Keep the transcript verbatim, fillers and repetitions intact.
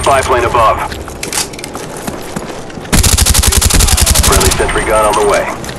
spy plane above. Friendly sentry gun on the way.